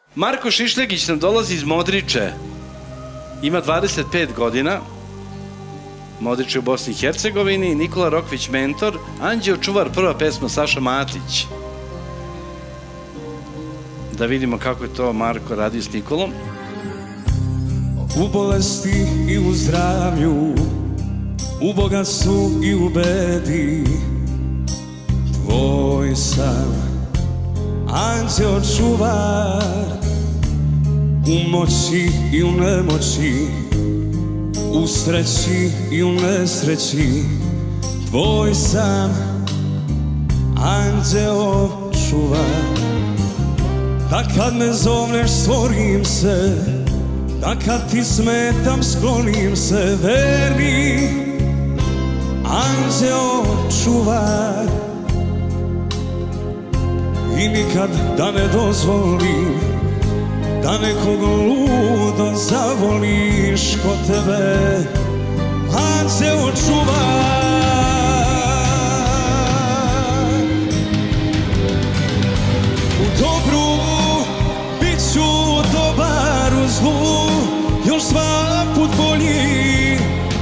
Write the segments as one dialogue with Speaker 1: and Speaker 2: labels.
Speaker 1: Marko Šišljegić nam dolazi iz Modriče. Ima 25 godina. Modriče u Bosni i Hercegovini. Nikola Rokvić mentor. Anđeo čuvar, prva pesma Saša Matić. Da vidimo kako je to Marko radio s Nikolom.
Speaker 2: U bolesti i u zdravlju, u bogatstvu i u bedi, tvoj sam anđeo čuvar. U moći i u nemoći, u sreći i u nesreći, tvoj sam anđeo čuvar. Da kad me zovneš stvorim se, da kad ti smetam sklonim se, verni anđeo čuvar. I nikad da ne dozvolim da nekog ludo zavoliš kod tebe, anđeo čuvar. U dobru bit ću dobar, u zlu još svaput bolji,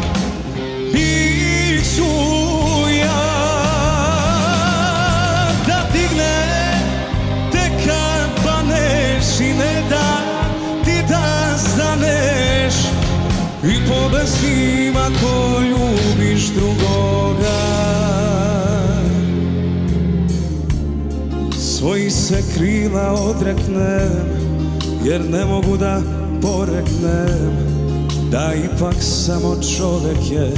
Speaker 2: bit ću ja. Da digne te kad paneš i ne da ti da staneš, i pobestim ako ljubiš drugoga. Svojih se krila odreknem, jer ne mogu da poreknem da ipak samo čovek je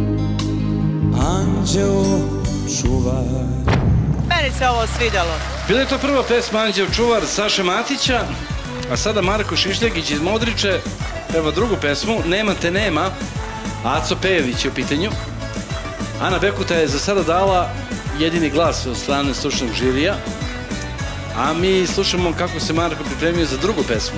Speaker 2: anđeo čuvar.
Speaker 3: Meni se ovo svidjelo.
Speaker 1: Bila je to prva pesma Anđeo čuvar Saše Matića, a sada Marko Šišljegić iz Modriče. Evo drugu pesmu, Nema te nema, Aco Pejević je u pitanju. Ana Bekuta je za sada dala jedini glas od strane stručnog žirija, a mi slušamo kako se Marko pripremio za drugu pesmu.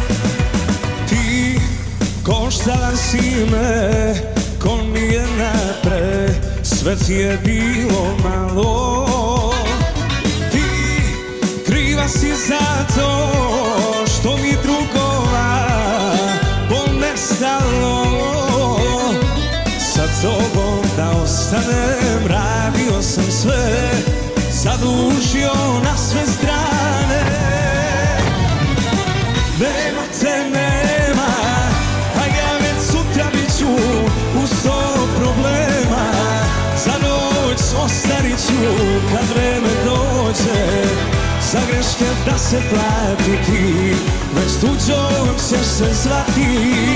Speaker 2: Ti koštala si me, ko nije napre, sve ti je bilo malo. Ti kriva si za to što mi drugova ponestalo. Sa tobom da ostanem, radio sam sve, zadužio na sve strane. Nema te nema, a ja već sutra bit ću u 100 problema. Za noć ostarit ću kad vreme dođe, za greške da se platiti, već tuđom ćeš se zvati.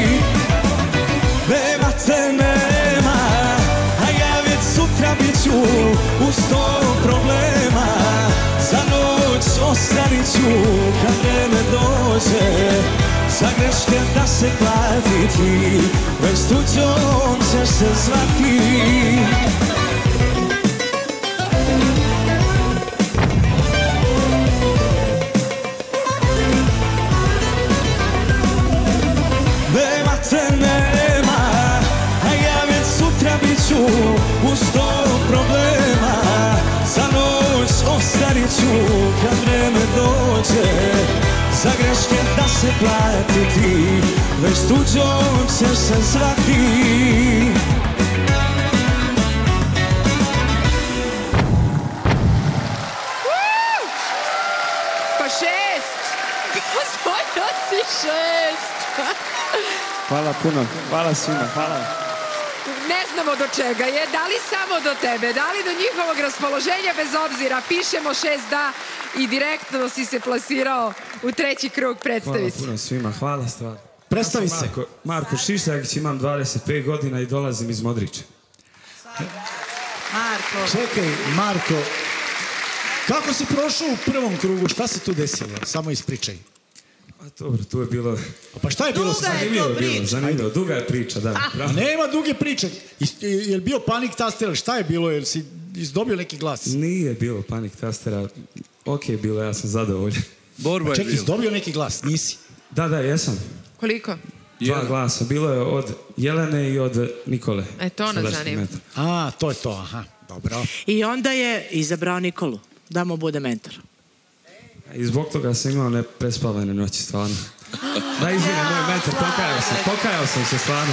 Speaker 2: Nema te nema, a ja već sutra bit ću u 100 problema. Za noć ostarit ću kad vreme dođe, za greške da se platiti, već tuđom ćeš se zvati. Nema te nema, a ja već sutra bit ću u 100 problema. Za noć ostarit ću kad vreme dođe, za greške da se platiti, već tuđom ćeš se zvati.
Speaker 3: Pa 6! Osvojio si 6!
Speaker 2: Hvala puno, hvala svima, hvala.
Speaker 3: Ne znamo do čega je, da li samo do tebe, da li do njihovog raspoloženja, bez obzira, pišemo 6 da i direktno si se plasirao u treći krug. Predstavi se.
Speaker 2: Hvala puno svima, hvala stvarno.
Speaker 4: Predstavi se.
Speaker 2: Marko Šišljegić, imam 25 godina i dolazim iz Modrića.
Speaker 3: Marko.
Speaker 4: Čekaj, Marko, kako si prošao u prvom krugu, šta se tu desilo? Samo ispričaj.
Speaker 2: Dobro, tu je bilo...
Speaker 4: Pa šta je bilo?
Speaker 2: Zanimljivo, duga je priča, da.
Speaker 4: A nema duge priče. Je li bio panik taster, šta je bilo? Je li si izdobio neki glas?
Speaker 2: Nije bilo panik tastera. Ok, bilo, ja sam zadovoljan.
Speaker 1: Borba je
Speaker 4: čekaj, izdobio neki glas, nisi?
Speaker 2: Da, jesam.
Speaker 3: Koliko?
Speaker 2: 2 glasa. Bilo je od Jelene i od Nikole.
Speaker 3: To nas zanima.
Speaker 4: A, to je to, aha. Dobro.
Speaker 5: I onda je izabrao Nikolu da mu bude mentor. I zbog toga sam imao neprespavane noći, stvarno. Da, izvini, moj mentor, pokajao sam se, stvarno.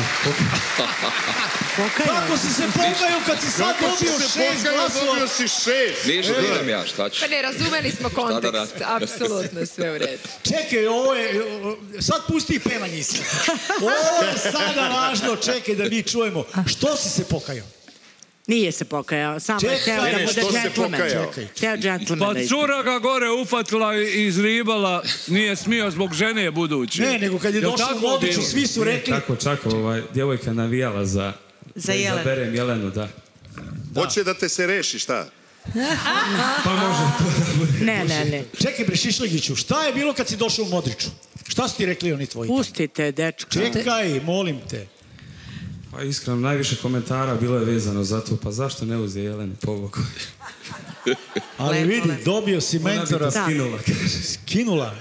Speaker 4: Kako si se pokajao kad si sad dobio 6 glasova?
Speaker 6: Dobio si 6.
Speaker 7: Ništa diram ja, šta ću?
Speaker 3: Pa ne, razumeli smo kontekst, apsolutno sve u redu.
Speaker 4: Čekaj, ovo je, sad pusti pevanje isto. Ovo je sada važno, čekaj da mi čujemo. Što si se pokajao?
Speaker 8: Nije se pokajao, samo je hteo da bude džentlmen. Hteo džentlmen
Speaker 9: Pa
Speaker 8: da
Speaker 9: cura ga gore ufatila i izribala, nije smio zbog žene budući.
Speaker 4: Ne, nego kad je došao u Modriću, svi su rekli...
Speaker 5: Tako, čak, djevojka navijala za
Speaker 8: Za Jelenu.
Speaker 5: Izaberem Jelenu, da.
Speaker 6: Hoće da te se reši, šta?
Speaker 5: Pa može to da bude.
Speaker 8: Ne.
Speaker 4: Čekaj bre, Šišlegiću, šta je bilo kad si došao u Modriću? Šta su ti rekli oni tvoji?
Speaker 8: Pustite, dečka.
Speaker 4: Čekaj, molim te.
Speaker 5: Pa iskreno, najviše komentara bilo je vezano za to, pa zašto ne uze Jelenu pobogu?
Speaker 4: Ali vidi, dobio si mentora.
Speaker 5: Ona bi te skinula.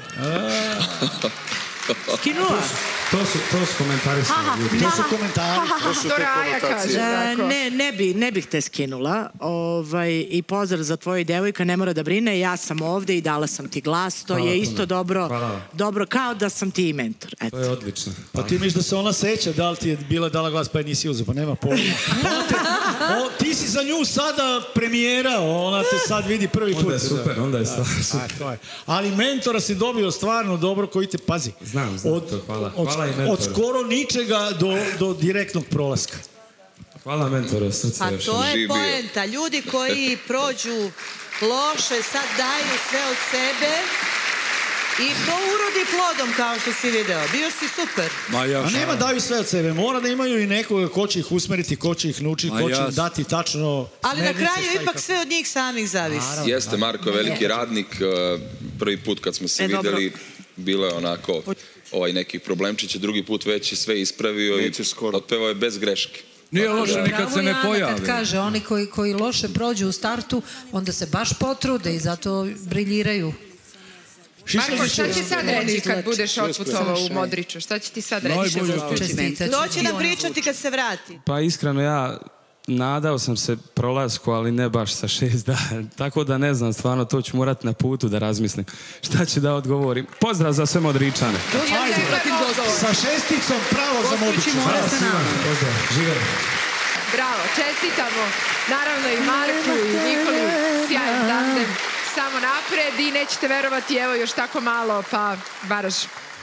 Speaker 8: Skinula?
Speaker 5: To su komentari sa ljudi.
Speaker 4: To su komentari.
Speaker 6: To su te konotacije.
Speaker 8: Ne bih te skinula. I pozdrav za tvoju devojka, ne mora da brine, ja sam ovde i dala sam ti glas, to je isto dobro, kao da sam ti i mentor.
Speaker 5: To je odlično.
Speaker 4: Pa ti misliš da se ona seća da li ti je bila dala glas pa je nisi uzeo, pa nema pojma. Ti si za nju sada premijera, ona te sad vidi prvi put.
Speaker 5: Onda je super.
Speaker 4: Ali mentora si dobio stvarno dobro koji te pazi.
Speaker 5: Znam, to, hvala.
Speaker 4: Od skoro ničega do direktnog prolaska.
Speaker 5: Hvala mentoru, srce.
Speaker 10: Pa to je poenta. Ljudi koji prođu loše, sad daju sve od sebe i to urodi plodom, kao što si video. Bio si super.
Speaker 4: A nema daju sve od sebe. Mora da imaju i nekoga ko će ih usmeriti, ko će ih naučiti, ko će im dati tačno...
Speaker 10: Ali na kraju ipak sve od njih samih zavisi.
Speaker 7: Jeste, Marko je veliki radnik. Prvi put kad smo se videli, bilo je onako nekih problemčića, drugi put već je sve ispravio i otpevao je bez greške.
Speaker 9: Nije loše nikad se ne pojavi.
Speaker 11: Kad kaže, oni koji loše prođu u startu, onda se baš potrude i zato briljiraju.
Speaker 3: Marko, šta će sad reći kad budeš otputovao u Modriću? Šta će ti sad reći?
Speaker 10: To će nam pričati kad se vrati.
Speaker 5: Pa iskreno, ja nadao sam se prolasku, ali ne baš sa 6 dana. Tako da ne znam, stvarno, to ću morat na putu da razmislim. Šta ću da odgovorim? Pozdrav za sve Modričane.
Speaker 4: Sa 6-icom pravo za Modriću.
Speaker 5: Pozdrav, živjeli.
Speaker 3: Bravo, čestitamo. Naravno i Marku i Nikoli, sjajan tandem. Samo napred i nećete verovati, evo još tako malo, pa Baraž